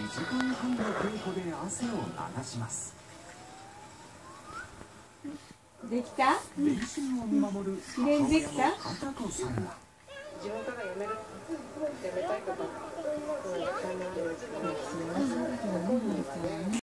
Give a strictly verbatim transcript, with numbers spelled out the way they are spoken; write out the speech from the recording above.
時間はんの稽古で汗を流します。 できた？ 練習を見守るきれいにできた？ 片子さんが自分からやめるやめたいこと。